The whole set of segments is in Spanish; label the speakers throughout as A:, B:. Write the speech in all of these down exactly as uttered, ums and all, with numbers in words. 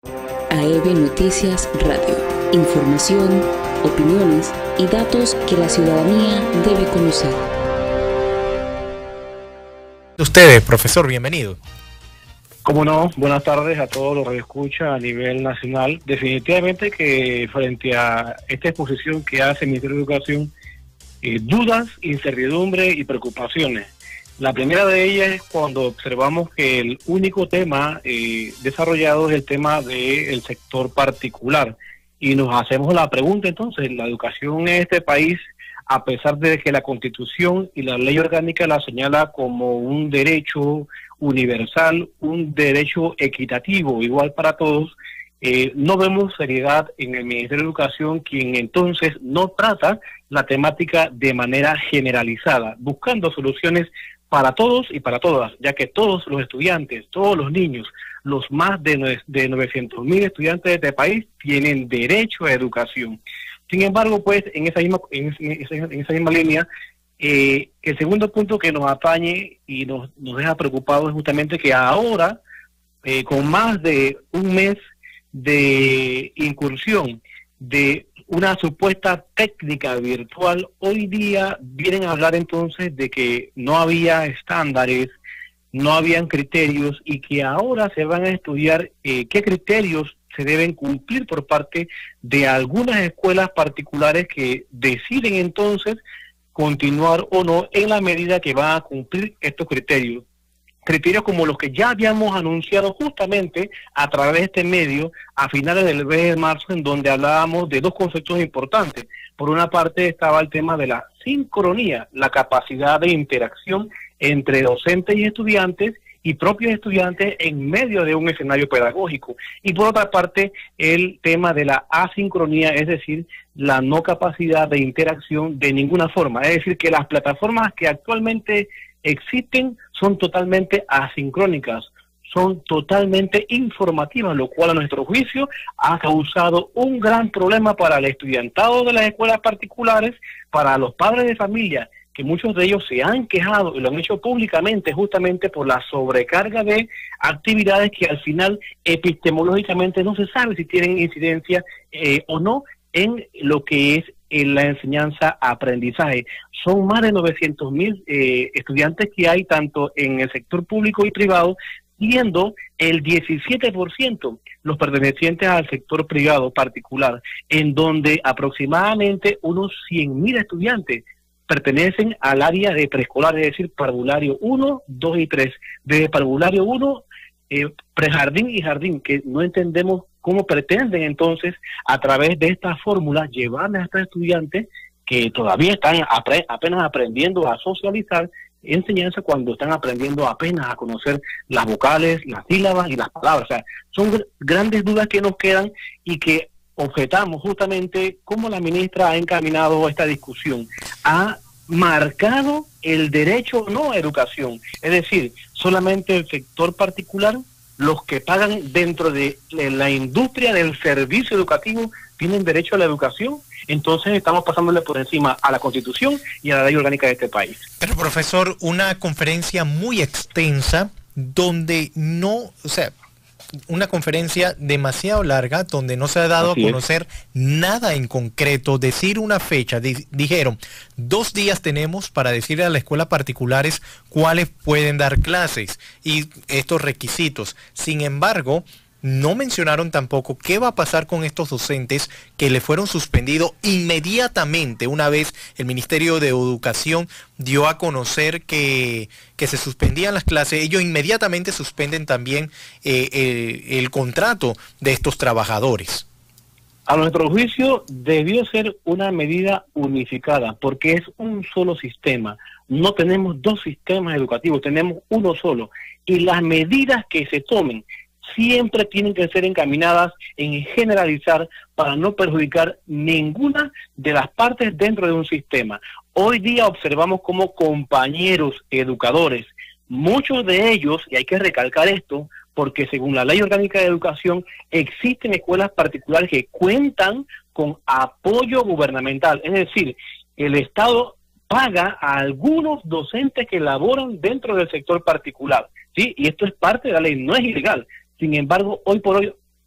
A: A E B Noticias Radio. Información, opiniones y datos que la ciudadanía debe conocer.
B: Ustedes, profesor, bienvenido.
C: Cómo no, buenas tardes a todos los que escuchan a nivel nacional. Definitivamente que frente a esta exposición que hace el Ministerio de Educación, eh, dudas, incertidumbre y preocupaciones. La primera de ellas es cuando observamos que el único tema eh, desarrollado es el tema del sector particular. Y nos hacemos la pregunta entonces, la educación en este país, a pesar de que la Constitución y la ley orgánica la señala como un derecho universal, un derecho equitativo, igual para todos, eh, no vemos seriedad en el Ministerio de Educación, quien entonces no trata la temática de manera generalizada, buscando soluciones para todos y para todas, ya que todos los estudiantes, todos los niños, los más de, de novecientos mil estudiantes de este país tienen derecho a educación. Sin embargo, pues, en esa misma, en esa, en esa misma línea, eh, el segundo punto que nos atañe y nos, nos deja preocupados es justamente que ahora, eh, con más de un mes de incursión de una supuesta técnica virtual, hoy día vienen a hablar entonces de que no había estándares, no habían criterios y que ahora se van a estudiar eh, qué criterios se deben cumplir por parte de algunas escuelas particulares que deciden entonces continuar o no en la medida que van a cumplir estos criterios. Criterios como los que ya habíamos anunciado justamente a través de este medio a finales del mes de marzo, en donde hablábamos de dos conceptos importantes. Por una parte estaba el tema de la sincronía, la capacidad de interacción entre docentes y estudiantes y propios estudiantes en medio de un escenario pedagógico. Y por otra parte, el tema de la asincronía, es decir, la no capacidad de interacción de ninguna forma. Es decir, que las plataformas que actualmente existen son totalmente asincrónicas, son totalmente informativas, lo cual a nuestro juicio ha causado un gran problema para el estudiantado de las escuelas particulares, para los padres de familia, que muchos de ellos se han quejado y lo han hecho públicamente justamente por la sobrecarga de actividades que al final epistemológicamente no se sabe si tienen incidencia eh, o no en lo que es en la enseñanza-aprendizaje. Son más de novecientos mil eh, estudiantes que hay tanto en el sector público y privado, siendo el diecisiete por ciento los pertenecientes al sector privado particular, en donde aproximadamente unos cien mil estudiantes pertenecen al área de preescolar, es decir, parvulario uno, dos y tres. Desde parvulario uno, eh, prejardín y jardín, que no entendemos cómo pretenden entonces a través de esta fórmula llevarles a estos estudiantes que todavía están apre apenas aprendiendo a socializar enseñanza cuando están aprendiendo apenas a conocer las vocales, las sílabas y las palabras. O sea, son gr grandes dudas que nos quedan y que objetamos justamente cómo la ministra ha encaminado esta discusión. Ha marcado el derecho o no a educación, es decir, solamente el sector particular, los que pagan dentro de la industria del servicio educativo tienen derecho a la educación. Entonces estamos pasándole por encima a la Constitución y a la ley orgánica de este país.
B: Pero, profesor, una conferencia muy extensa donde no, o sea, una conferencia demasiado larga donde no se ha dado Así a conocer es. nada en concreto, decir una fecha. Di dijeron, dos días tenemos para decirle a las escuelas particulares cuáles pueden dar clases y estos requisitos. Sin embargo, no mencionaron tampoco qué va a pasar con estos docentes que le fueron suspendidos inmediatamente una vez el Ministerio de Educación dio a conocer que, que se suspendían las clases. Ellos inmediatamente suspenden también eh, el, el contrato de estos trabajadores.
C: A nuestro juicio debió ser una medida unificada porque es un solo sistema. No tenemos dos sistemas educativos, tenemos uno solo. Y las medidas que se tomen siempre tienen que ser encaminadas en generalizar para no perjudicar ninguna de las partes dentro de un sistema. Hoy día observamos como compañeros educadores, muchos de ellos, y hay que recalcar esto, porque según la Ley Orgánica de Educación existen escuelas particulares que cuentan con apoyo gubernamental, es decir, el Estado paga a algunos docentes que laboran dentro del sector particular, ¿sí? Y esto es parte de la ley, no es ilegal. Sin embargo, hoy por hoy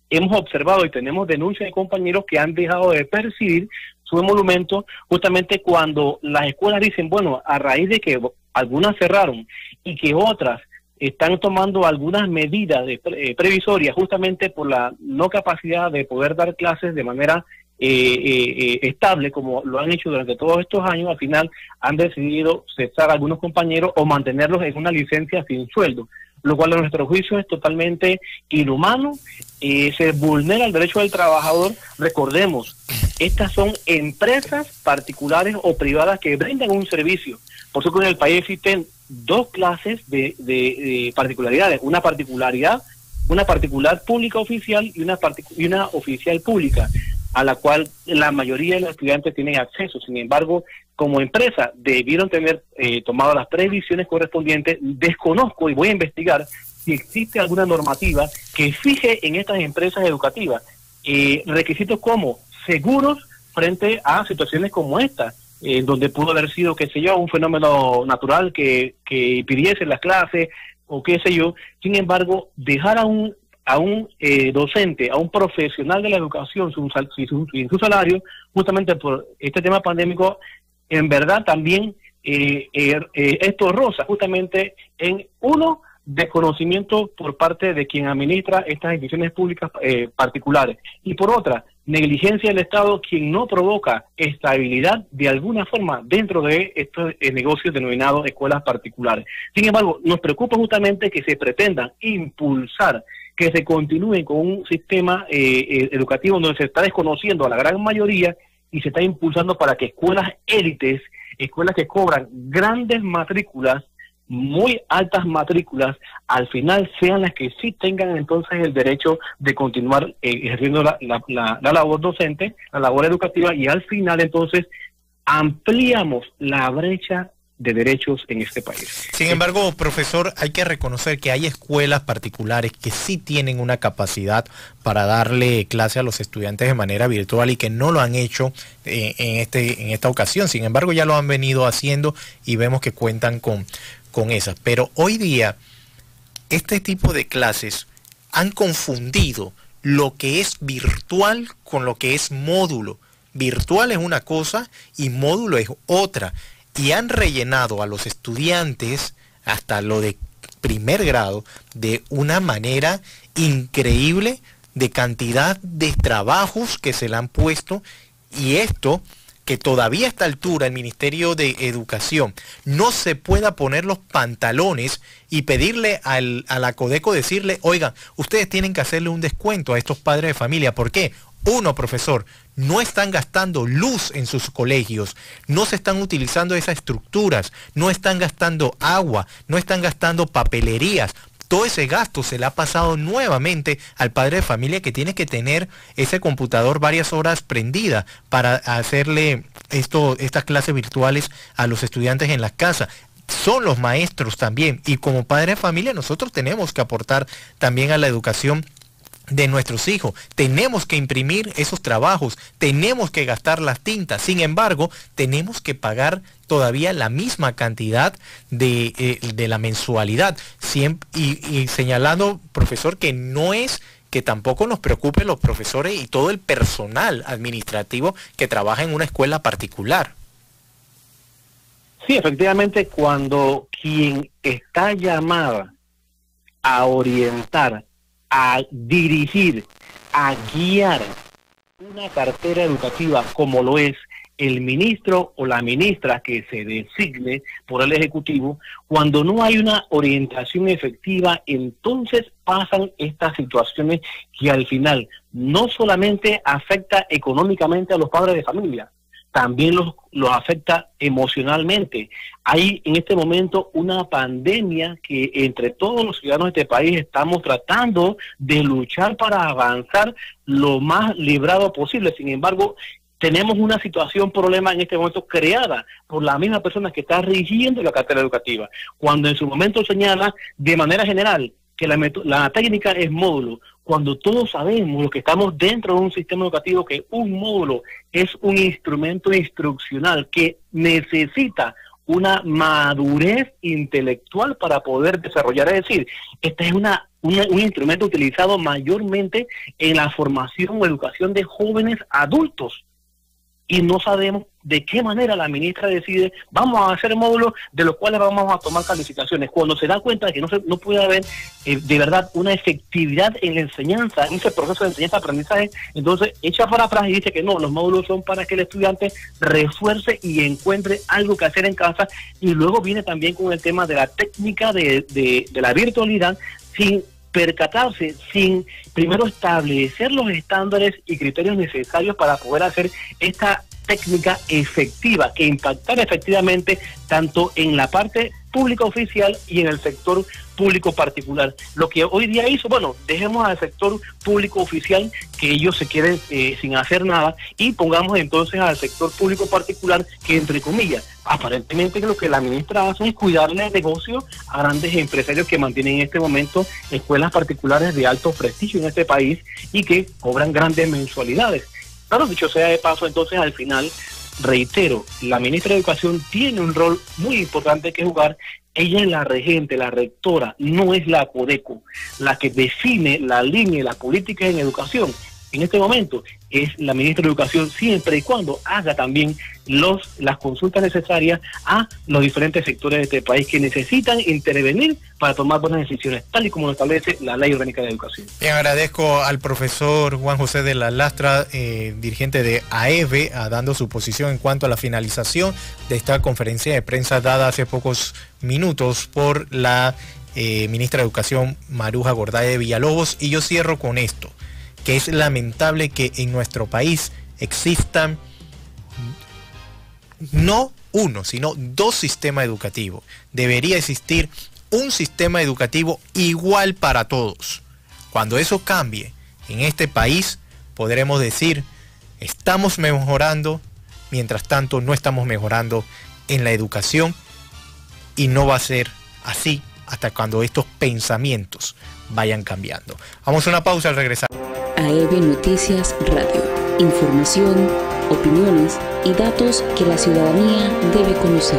C: hemos observado y tenemos denuncias de compañeros que han dejado de percibir su emolumento justamente cuando las escuelas dicen, bueno, a raíz de que algunas cerraron y que otras están tomando algunas medidas de, eh, previsorias justamente por la no capacidad de poder dar clases de manera eh, eh, estable como lo han hecho durante todos estos años, al final han decidido cesar a algunos compañeros o mantenerlos en una licencia sin sueldo, lo cual a nuestro juicio es totalmente inhumano, eh, se vulnera el derecho del trabajador. Recordemos, estas son empresas particulares o privadas que brindan un servicio. Por eso que en el país existen dos clases de, de, de particularidades, una particularidad, una particular pública oficial y una, y una oficial pública, a la cual la mayoría de los estudiantes tienen acceso. Sin embargo, como empresa debieron tener eh, tomado las previsiones correspondientes. Desconozco y voy a investigar si existe alguna normativa que fije en estas empresas educativas eh, requisitos como seguros frente a situaciones como esta, eh, donde pudo haber sido, qué sé yo, un fenómeno natural que, que impidiese las clases o qué sé yo. Sin embargo, dejar a un a un eh, docente, a un profesional de la educación sin su, su, su salario, justamente por este tema pandémico, en verdad también eh, eh, eh, esto roza justamente en uno, desconocimiento por parte de quien administra estas instituciones públicas eh, particulares, y por otra, negligencia del Estado, quien no provoca estabilidad de alguna forma dentro de estos eh, negocios denominados escuelas particulares. Sin embargo, nos preocupa justamente que se pretendan impulsar que se continúe con un sistema eh, educativo donde se está desconociendo a la gran mayoría y se está impulsando para que escuelas élites, escuelas que cobran grandes matrículas, muy altas matrículas, al final sean las que sí tengan entonces el derecho de continuar eh, ejerciendo la, la, la, la labor docente, la labor educativa, y al final entonces ampliamos la brecha de derechos en este país.
B: Sin embargo, profesor, hay que reconocer que hay escuelas particulares que sí tienen una capacidad para darle clase a los estudiantes de manera virtual y que no lo han hecho eh, en, este, en esta ocasión. Sin embargo, ya lo han venido haciendo y vemos que cuentan con, con esas. Pero hoy día, este tipo de clases han confundido lo que es virtual con lo que es módulo. Virtual es una cosa y módulo es otra. Y han rellenado a los estudiantes, hasta lo de primer grado, de una manera increíble de cantidad de trabajos que se le han puesto. Y esto, que todavía a esta altura el Ministerio de Educación no se pueda poner los pantalones y pedirle al, a la Codeco, decirle, oigan, ustedes tienen que hacerle un descuento a estos padres de familia. ¿Por qué? Uno, profesor, no están gastando luz en sus colegios, no se están utilizando esas estructuras, no están gastando agua, no están gastando papelerías. Todo ese gasto se le ha pasado nuevamente al padre de familia, que tiene que tener ese computador varias horas prendida para hacerle esto, estas clases virtuales a los estudiantes en las casas. Son los maestros también, y como padre de familia nosotros tenemos que aportar también a la educación de nuestros hijos. Tenemos que imprimir esos trabajos, tenemos que gastar las tintas. Sin embargo, tenemos que pagar todavía la misma cantidad de, eh, de la mensualidad. Siempre, y, y señalando, profesor, que no es que tampoco nos preocupe los profesores y todo el personal administrativo que trabaja en una escuela particular.
C: Sí, efectivamente, cuando quien está llamada a orientar, a dirigir, a guiar una cartera educativa como lo es el ministro o la ministra que se designe por el Ejecutivo, cuando no hay una orientación efectiva, entonces pasan estas situaciones que al final no solamente afecta económicamente a los padres de familia, también los, los afecta emocionalmente. Hay en este momento una pandemia que entre todos los ciudadanos de este país estamos tratando de luchar para avanzar lo más librado posible. Sin embargo, tenemos una situación, problema en este momento creada por la misma persona que está rigiendo la cartera educativa, cuando en su momento señala de manera general que la, la técnica es módulo, cuando todos sabemos, los que estamos dentro de un sistema educativo, que un módulo es un instrumento instruccional que necesita una madurez intelectual para poder desarrollar. Es decir, este es una, una un instrumento utilizado mayormente en la formación o educación de jóvenes adultos. Y no sabemos de qué manera la ministra decide, vamos a hacer módulos de los cuales vamos a tomar calificaciones, cuando se da cuenta de que no, se, no puede haber eh, de verdad una efectividad en la enseñanza, en ese proceso de enseñanza-aprendizaje. Entonces echa para atrás y dice que no, los módulos son para que el estudiante refuerce y encuentre algo que hacer en casa. Y luego viene también con el tema de la técnica de, de, de la virtualidad, sin percatarse, sin primero establecer los estándares y criterios necesarios para poder hacer esta técnica efectiva, que impactara efectivamente tanto en la parte pública oficial y en el sector público particular. Lo que hoy día hizo, bueno, dejemos al sector público oficial que ellos se queden eh, sin hacer nada, y pongamos entonces al sector público particular que, entre comillas, aparentemente lo que la ministra hace es cuidarle el negocio a grandes empresarios que mantienen en este momento escuelas particulares de alto prestigio en este país y que cobran grandes mensualidades. Claro, dicho sea de paso, entonces al final, reitero, la ministra de Educación tiene un rol muy importante que jugar. Ella es la regente, la rectora, no es la Codeco, la que define la línea y las políticas en educación. En este momento es la ministra de Educación, siempre y cuando haga también los las consultas necesarias a los diferentes sectores de este país que necesitan intervenir para tomar buenas decisiones, tal y como lo establece la Ley Orgánica de Educación.
B: Bien, agradezco al profesor Juan José de la Lastra, eh, dirigente de A E B, a dando su posición en cuanto a la finalización de esta conferencia de prensa dada hace pocos minutos por la eh, ministra de Educación, Maruja Gorday de Villalobos. Y yo cierro con esto, que es lamentable que en nuestro país existan no uno, sino dos sistemas educativos. Debería existir un sistema educativo igual para todos. Cuando eso cambie en este país, podremos decir, estamos mejorando, mientras tanto no estamos mejorando en la educación, y no va a ser así hasta cuando estos pensamientos vayan cambiando. Vamos a una pausa al regresar.
A: A E B Noticias Radio. Información, opiniones y datos que la ciudadanía debe conocer.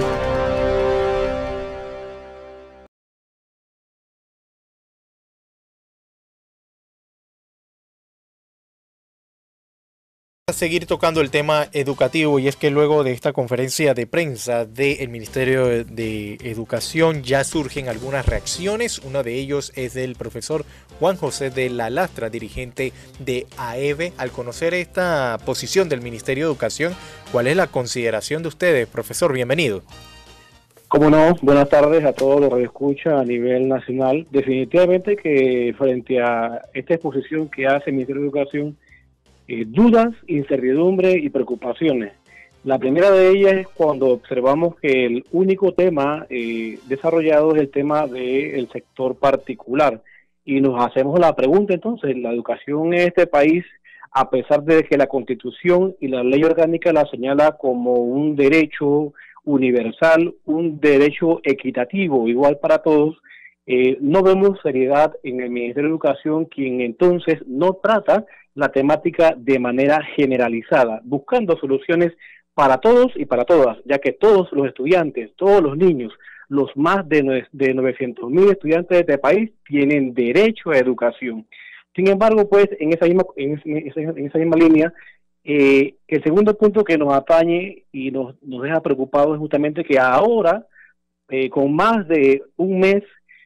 B: A seguir tocando el tema educativo, y es que luego de esta conferencia de prensa del Ministerio de Educación ya surgen algunas reacciones. Una de ellos es del profesor Juan José de la Lastra, dirigente de A E B. Al conocer esta posición del Ministerio de Educación, ¿cuál es la consideración de ustedes, profesor? Bienvenido.
C: Como no, buenas tardes a todos los que escuchan a nivel nacional. Definitivamente que frente a esta exposición que hace el Ministerio de Educación, Eh, dudas, incertidumbre y preocupaciones. La primera de ellas es cuando observamos que el único tema eh, desarrollado es el tema del sector particular, y nos hacemos la pregunta entonces, la educación en este país, a pesar de que la Constitución y la Ley Orgánica la señala como un derecho universal, un derecho equitativo, igual para todos, eh, no vemos seriedad en el Ministerio de Educación, quien entonces no trata la temática de manera generalizada, buscando soluciones para todos y para todas, ya que todos los estudiantes, todos los niños, los más de, de novecientos mil estudiantes de este país tienen derecho a educación. Sin embargo, pues, en esa misma, en esa, en esa misma línea, eh, el segundo punto que nos atañe y nos, nos deja preocupados es justamente que ahora, eh, con más de un mes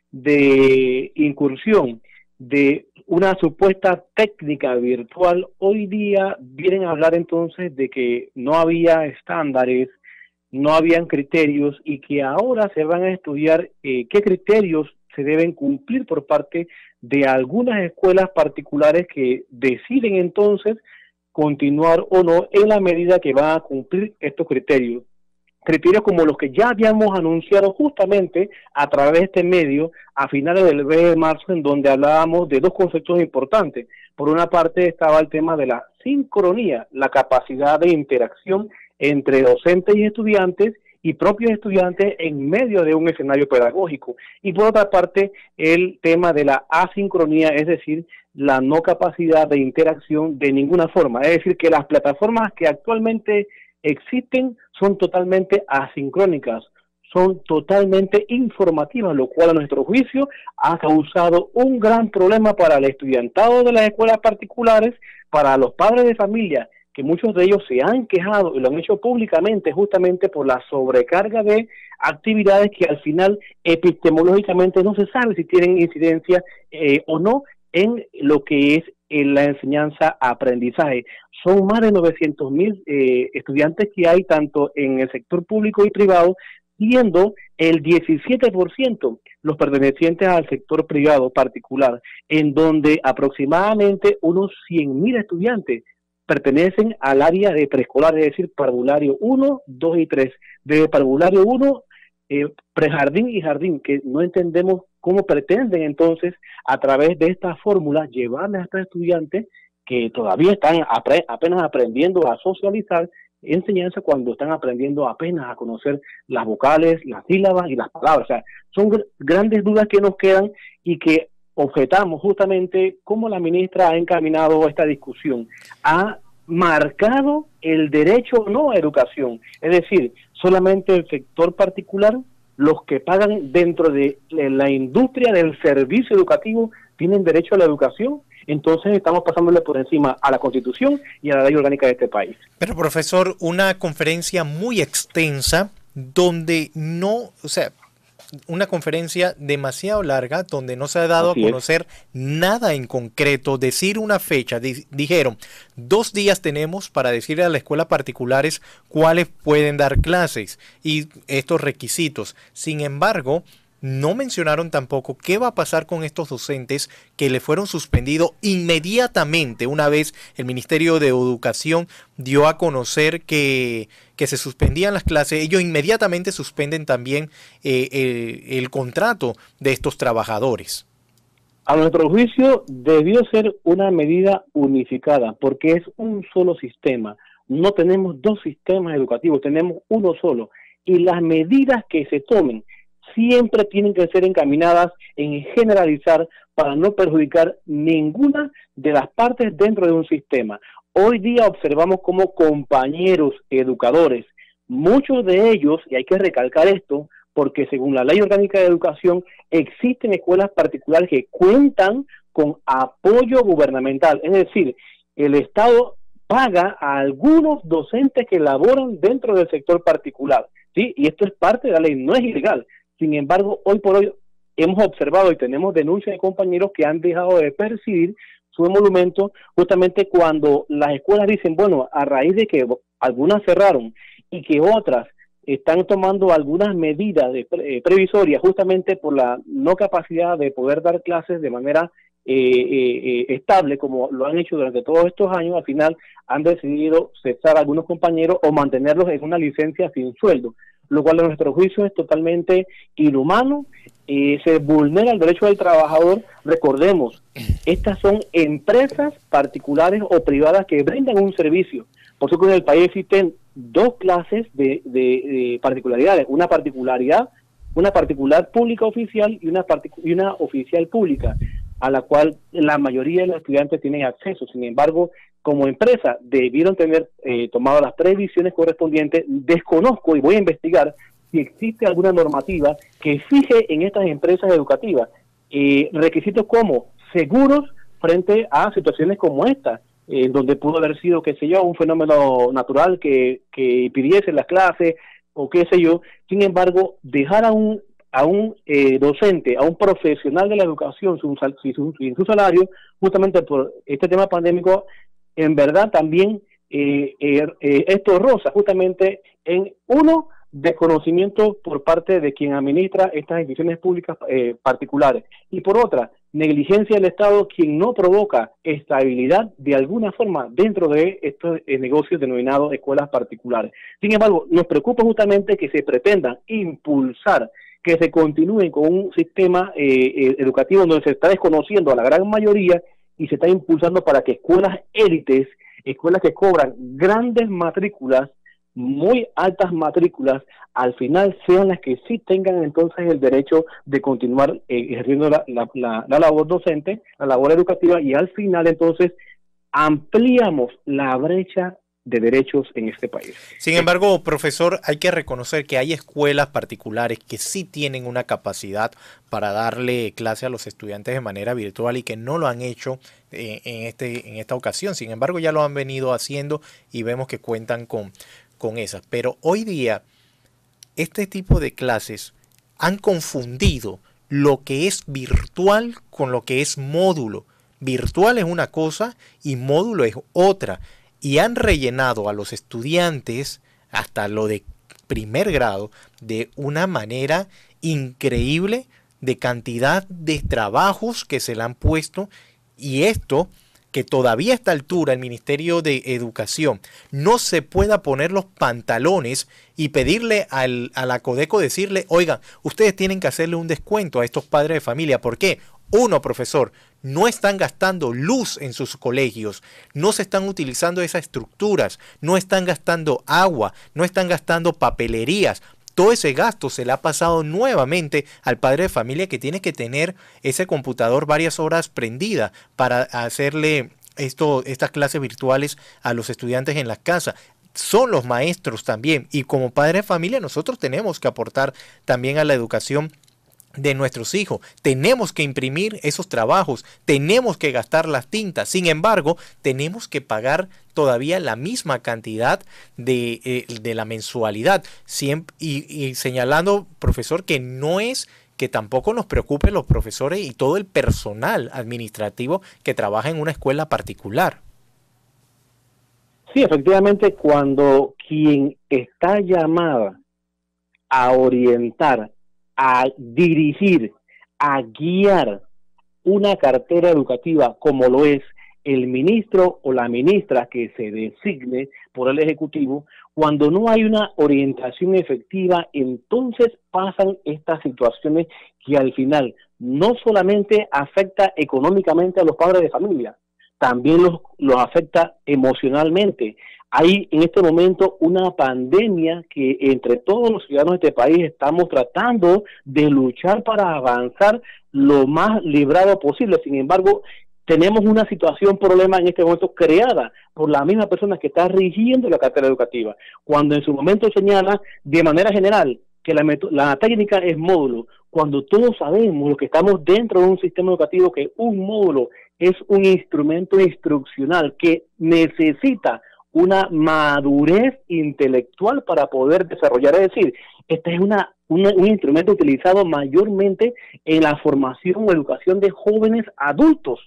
C: de incursión de una supuesta técnica virtual, hoy día vienen a hablar entonces de que no había estándares, no habían criterios, y que ahora se van a estudiar eh, qué criterios se deben cumplir por parte de algunas escuelas particulares que deciden entonces continuar o no en la medida que van a cumplir estos criterios. Criterios como los que ya habíamos anunciado justamente a través de este medio a finales del mes de marzo, en donde hablábamos de dos conceptos importantes. Por una parte estaba el tema de la sincronía, la capacidad de interacción entre docentes y estudiantes y propios estudiantes en medio de un escenario pedagógico. Y por otra parte, el tema de la asincronía, es decir, la no capacidad de interacción de ninguna forma. Es decir, que las plataformas que actualmente existen son totalmente asincrónicas, son totalmente informativas, lo cual a nuestro juicio ha causado un gran problema para el estudiantado de las escuelas particulares, para los padres de familia, que muchos de ellos se han quejado y lo han hecho públicamente justamente por la sobrecarga de actividades que al final epistemológicamente no se sabe si tienen incidencia eh, o no en lo que es en la enseñanza-aprendizaje. Son más de novecientos mil eh, estudiantes que hay tanto en el sector público y privado, siendo el diecisiete por ciento los pertenecientes al sector privado particular, en donde aproximadamente unos cien mil estudiantes pertenecen al área de preescolar, es decir, parvulario uno, dos y tres. De parvulario uno, eh, prejardín y jardín, que no entendemos cómo pretenden entonces a través de esta fórmula llevarles a estos estudiantes que todavía están apre apenas aprendiendo a socializar enseñanza cuando están aprendiendo apenas a conocer las vocales, las sílabas y las palabras. O sea, son gr grandes dudas que nos quedan y que objetamos justamente cómo la ministra ha encaminado esta discusión. Ha marcado el derecho o no a educación, es decir, solamente el sector particular, los que pagan dentro de la industria del servicio educativo, tienen derecho a la educación. Entonces estamos pasándole por encima a la Constitución y a la ley orgánica de este país.
B: Pero, profesor, una conferencia muy extensa donde no, o sea, una conferencia demasiado larga donde no se ha dado Así a conocer es. nada en concreto, decir una fecha. Di dijeron, dos días tenemos para decirle a las escuelas particulares cuáles pueden dar clases y estos requisitos. Sin embargo, no mencionaron tampoco qué va a pasar con estos docentes que le fueron suspendidos inmediatamente una vez el Ministerio de Educación dio a conocer que, que se suspendían las clases. Ellos inmediatamente suspenden también eh, el, el contrato de estos trabajadores.
C: A nuestro juicio debió ser una medida unificada porque es un solo sistema. No tenemos dos sistemas educativos, tenemos uno solo. Y las medidas que se tomen siempre tienen que ser encaminadas en generalizar para no perjudicar ninguna de las partes dentro de un sistema. Hoy día observamos como compañeros educadores, muchos de ellos, y hay que recalcar esto, porque según la Ley Orgánica de Educación existen escuelas particulares que cuentan con apoyo gubernamental, es decir, el Estado paga a algunos docentes que laboran dentro del sector particular, ¿sí? Y esto es parte de la ley, no es ilegal. Sin embargo, hoy por hoy hemos observado y tenemos denuncias de compañeros que han dejado de percibir su emolumento justamente cuando las escuelas dicen, bueno, a raíz de que algunas cerraron y que otras están tomando algunas medidas de pre eh, previsorias justamente por la no capacidad de poder dar clases de manera eh, eh, estable, como lo han hecho durante todos estos años, al final han decidido cesar a algunos compañeros o mantenerlos en una licencia sin sueldo, lo cual a nuestro juicio es totalmente inhumano, eh, se vulnera el derecho del trabajador. Recordemos, estas son empresas particulares o privadas que brindan un servicio. Por eso que en el país existen dos clases de, de, de particularidades, una particularidad, una particular pública oficial y una, y una oficial pública, a la cual la mayoría de los estudiantes tienen acceso. Sin embargo, como empresa debieron tener eh, tomado las previsiones correspondientes. Desconozco y voy a investigar si existe alguna normativa que fije en estas empresas educativas eh, requisitos como seguros frente a situaciones como esta, en eh, donde pudo haber sido, qué sé yo, un fenómeno natural que, que impidiese las clases o qué sé yo. Sin embargo, dejar a un a un eh, docente, a un profesional de la educación sin su, su, su salario, justamente por este tema pandémico, en verdad también eh, eh, eh, esto roza justamente en uno, desconocimiento por parte de quien administra estas instituciones públicas eh, particulares, y por otra, negligencia del Estado, quien no provoca estabilidad de alguna forma dentro de estos eh, negocios denominados escuelas particulares. Sin embargo, nos preocupa justamente que se pretendan impulsar que se continúe con un sistema eh, educativo donde se está desconociendo a la gran mayoría y se está impulsando para que escuelas élites, escuelas que cobran grandes matrículas, muy altas matrículas, al final sean las que sí tengan entonces el derecho de continuar eh, ejerciendo la, la, la, la labor docente, la labor educativa, y al final entonces ampliamos la brecha de derechos en este país.
B: Sin embargo, profesor, hay que reconocer que hay escuelas particulares que sí tienen una capacidad para darle clase a los estudiantes de manera virtual y que no lo han hecho eh, en, este, en esta ocasión. Sin embargo, ya lo han venido haciendo y vemos que cuentan con, con esas. Pero hoy día, este tipo de clases han confundido lo que es virtual con lo que es módulo. Virtual es una cosa y módulo es otra. Y han rellenado a los estudiantes hasta lo de primer grado de una manera increíble de cantidad de trabajos que se le han puesto, y esto que todavía a esta altura el Ministerio de Educación no se pueda poner los pantalones y pedirle al, a la Codeco, decirle, oigan, ustedes tienen que hacerle un descuento a estos padres de familia. ¿Por qué? Uno, profesor, no están gastando luz en sus colegios, no se están utilizando esas estructuras, no están gastando agua, no están gastando papelerías. Todo ese gasto se le ha pasado nuevamente al padre de familia, que tiene que tener ese computador varias horas prendida para hacerle esto, estas clases virtuales a los estudiantes en la casa. Son los maestros también, y como padre de familia nosotros tenemos que aportar también a la educación de nuestros hijos. Tenemos que imprimir esos trabajos, tenemos que gastar las tintas. Sin embargo, tenemos que pagar todavía la misma cantidad de, eh, de la mensualidad. Siempre, y, y señalando, profesor, que no es que tampoco nos preocupen los profesores y todo el personal administrativo que trabaja en una escuela particular.
C: Sí, efectivamente, cuando quien está llamada a orientar, a dirigir, a guiar una cartera educativa como lo es el ministro o la ministra que se designe por el Ejecutivo, cuando no hay una orientación efectiva, entonces pasan estas situaciones que al final no solamente afecta económicamente a los padres de familia, también los, los afecta emocionalmente. Hay en este momento una pandemia que entre todos los ciudadanos de este país estamos tratando de luchar para avanzar lo más librado posible. Sin embargo, tenemos una situación, problema en este momento creada por la misma persona que está rigiendo la cartera educativa, cuando en su momento señala de manera general que la, la técnica es módulo, cuando todos sabemos los que estamos dentro de un sistema educativo que un módulo es un instrumento instruccional que necesita una madurez intelectual para poder desarrollar. Es decir, este es una, una, un instrumento utilizado mayormente en la formación o educación de jóvenes adultos.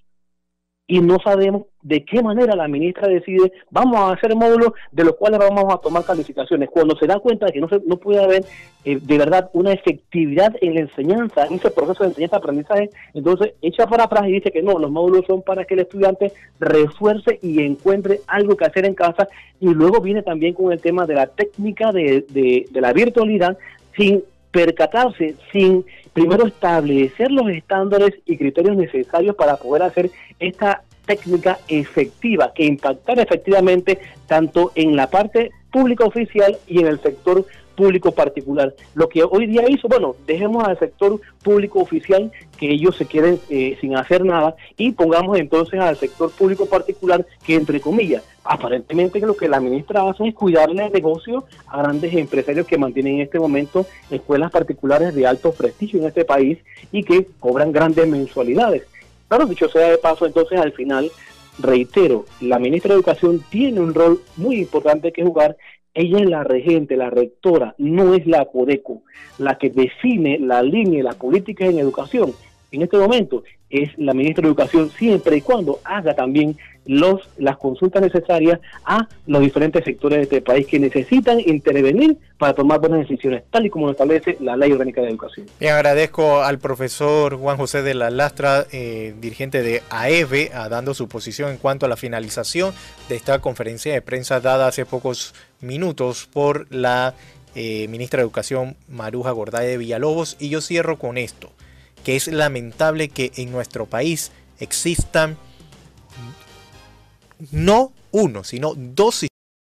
C: Y no sabemos de qué manera la ministra decide, vamos a hacer módulos de los cuales vamos a tomar calificaciones. Cuando se da cuenta de que no, se, no puede haber eh, de verdad una efectividad en la enseñanza, en ese proceso de enseñanza-aprendizaje, entonces echa para atrás y dice que no, los módulos son para que el estudiante refuerce y encuentre algo que hacer en casa. Y luego viene también con el tema de la técnica de, de, de la virtualidad, sin percatarse, sin primero establecer los estándares y criterios necesarios para poder hacer esta técnica efectiva, que impactara efectivamente tanto en la parte pública oficial y en el sector público particular. Lo que hoy día hizo, bueno, dejemos al sector público oficial que ellos se queden eh, sin hacer nada, y pongamos entonces al sector público particular que, entre comillas, aparentemente lo que la ministra hace es cuidarle el negocio a grandes empresarios que mantienen en este momento escuelas particulares de alto prestigio en este país y que cobran grandes mensualidades. Claro, dicho sea de paso, entonces al final, reitero, la ministra de Educación tiene un rol muy importante que jugar. Ella es la regente, la rectora, no es la Codeco, la que define la línea y las políticas en educación. En este momento es la ministra de Educación, siempre y cuando haga también los, las consultas necesarias a los diferentes sectores de este país que necesitan intervenir para tomar buenas decisiones, tal y como lo establece la Ley Orgánica de Educación.
B: Bien, agradezco al profesor Juan José de la Lastra, eh, dirigente de A E V, a dando su posición en cuanto a la finalización de esta conferencia de prensa dada hace pocos minutos por la eh, ministra de Educación, Maruja Gorday de Villalobos. Y yo cierro con esto, que es lamentable que en nuestro país existan no uno, sino dos